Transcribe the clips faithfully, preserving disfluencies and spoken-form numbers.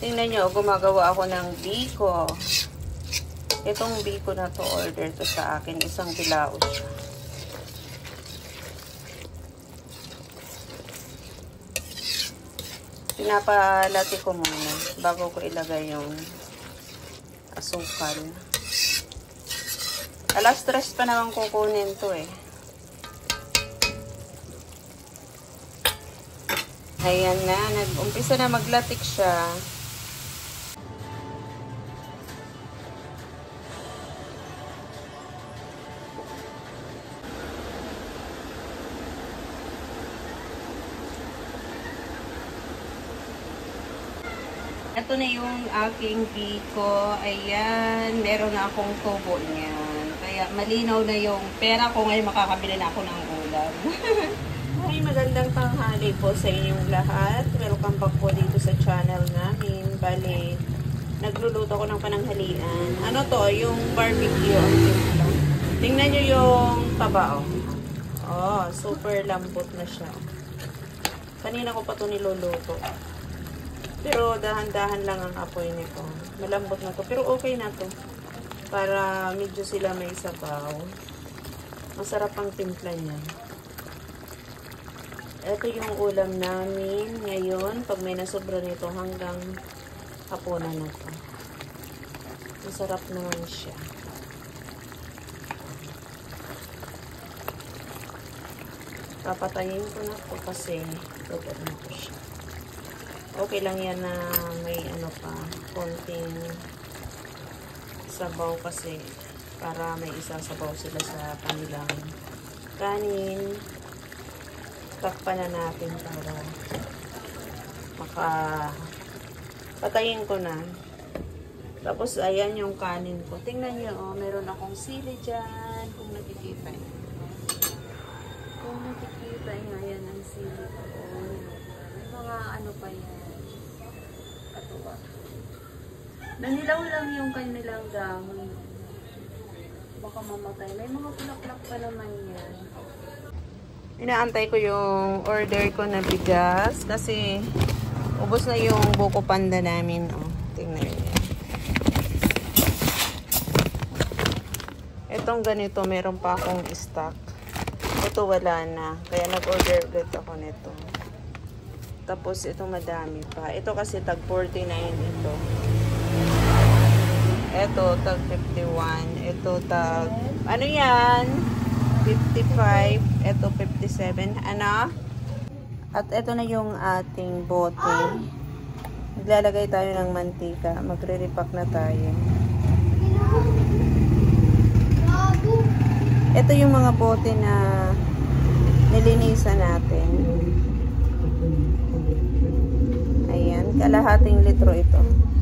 Tingnan nyo, gumagawa ako ng biko. Itong biko na to, order to sa akin. Isang bilao siya. Pinapalati ko muna bago ko ilagay yung asukal. Alas tres pa naman kukunin to eh. Ayan na, nag-umpisa na maglatik siya. Ito na yung aking biko. Ayan, meron na akong tubo niyan. Kaya malinaw na yung pera ko ngayon, makakabili na ako ng ulam. Ay, magandang tanghali po sa inyong lahat. Welcome back po dito sa channel namin. Bale, nagluluto ko ng pananghalian. Ano to? Yung barbecue ang timpla. Tingnan nyo yung taba. Oh, super lambot na siya. Kanina ko pa to niluluto. Pero dahan-dahan lang ang apoy nito. Malambot na to. Pero okay na to. Para medyo sila may sabaw. Masarap ang timpla niya. Ito yung ulam namin ngayon. Pag may nasobra nito hanggang hapunan na to. Masarap naman siya. Papatayin ko na to kasi luto na ko siya. Okay lang yan na may ano pa, konting sabaw kasi para may isasabaw sila sa kanilang kanin. Takpan na natin para maka patayin ko na. Tapos ayan yung kanin ko. Tingnan nyo, oh, meron akong sili dyan. Kung nakikita nyo. Kung nakikita nyo, ayan ang sili ko. May mga ano pa yan. Katuwa. Nanilaw lang yung kanilang dahon. Baka mamatay. May mga pulaklak pa naman yan. Inaantay ko yung order ko na bigas kasi ubos na yung buko panda namin. Oh, tingnan niyo. Itong ganito, meron pa akong stock. Ito wala na. Kaya nag-order ulit ako nito. Tapos ito madami pa. Ito kasi tag forty-nine ito. Ito tag fifty-one. Ito tag ano yan? fifty-five. Ito fifty-seven. Ano? At ito na yung ating bote. Naglalagay tayo ng mantika. Magre-repack na tayo. Ito yung mga bote na nilinisan natin. Ayan, kalahating litro ito.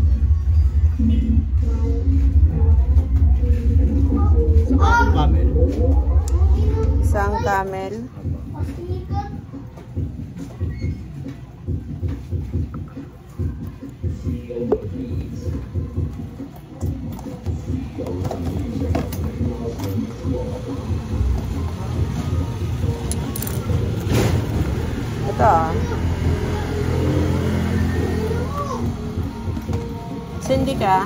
Isang camel. Isang camel. Ito ah. Sindi ka?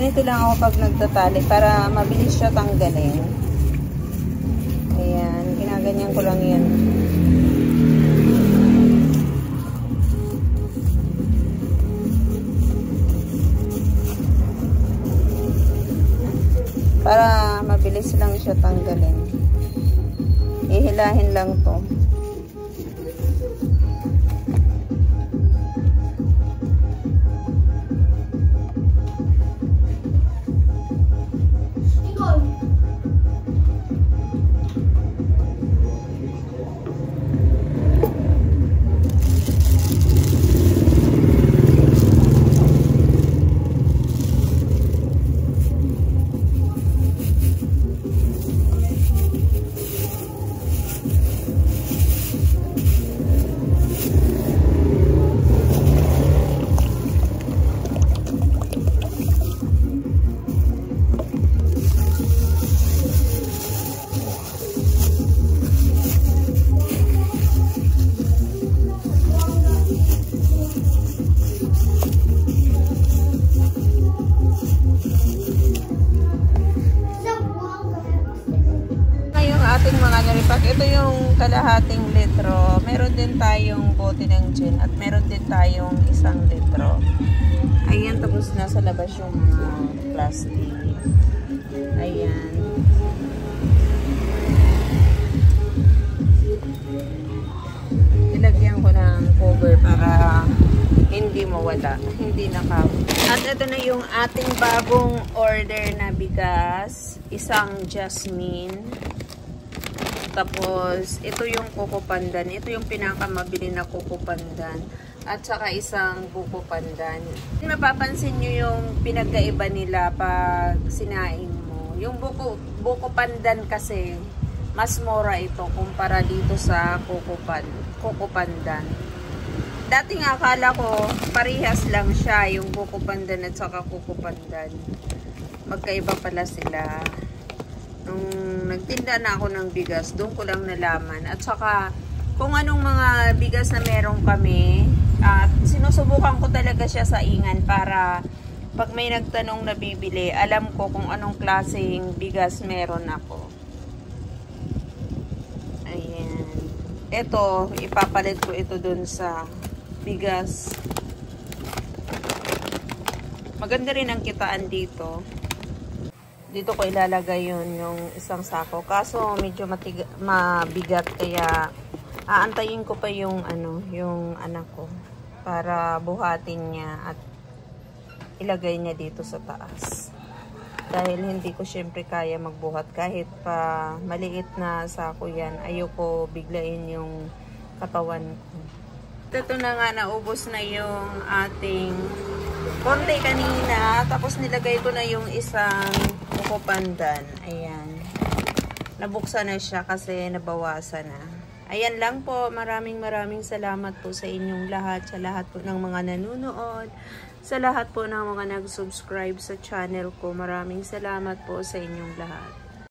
Ganito lang ako pag nagtatali para mabilis siya tanggalin. Ayan, ginaganyan ko lang yan. Para mabilis lang siya tanggalin. Ihilahin lang to. Ating mga naripak, ito yung kalahating litro. Meron din tayong bote ng gin at meron din tayong isang litro. Ayan, tapos nasa labas yung mga plastic. Ayan. Ilagyan ko ng cover para hindi mawala, hindi nakaw. At ito na yung ating bagong order na bigas, isang jasmine. Tapos, ito yung kuko pandan. Ito yung pinakamabili na kuko pandan. At saka isang buko pandan. Mapapansin nyo yung pinagkaiba nila pag sinaing mo. Yung buko, buko pandan kasi, mas mura ito kumpara dito sa kuko, pan, kuko pandan. Dati nga akala ko, parehas lang siya, yung buko pandan at saka kuko pandan. Magkaiba pala sila. Nung nagtinda na ako ng bigas, doon ko lang nalaman. At saka, kung anong mga bigas na meron kami, at sinusubukan ko talaga siya sa ingan para pag may nagtanong na bibili, alam ko kung anong klaseng bigas meron ako. Ayan. Ito, ipapalit ko ito doon sa bigas. Maganda rin ang kitaan dito. Dito ko ilalagay yun, yung isang sako. Kaso medyo matiga, mabigat kaya aantayin ko pa yung ano, yung anak ko para buhatin niya at ilagay niya dito sa taas. Dahil hindi ko syempre kaya magbuhat kahit pa maliit na sako yan. Ayoko biglain yung katawan ko. Ito na nga, naubos na yung ating konti kanina. Tapos nilagay ko na yung isang buko pandan. Ayan. Nabuksan na siya kasi nabawasan na. Ayan lang po. Maraming maraming salamat po sa inyong lahat. Sa lahat po ng mga nanunood. Sa lahat po ng mga nag-subscribe sa channel ko. Maraming salamat po sa inyong lahat.